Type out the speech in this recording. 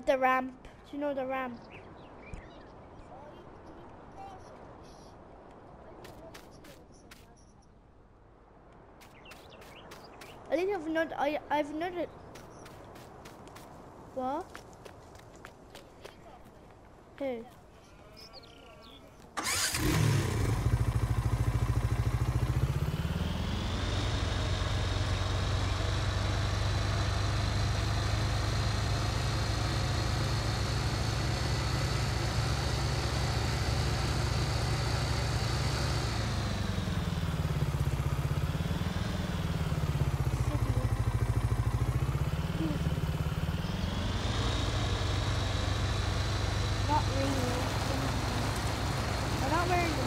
of the ramp. Do you know the ramp? I think I've not. I've not. What? Who? Not really. I'm not wearing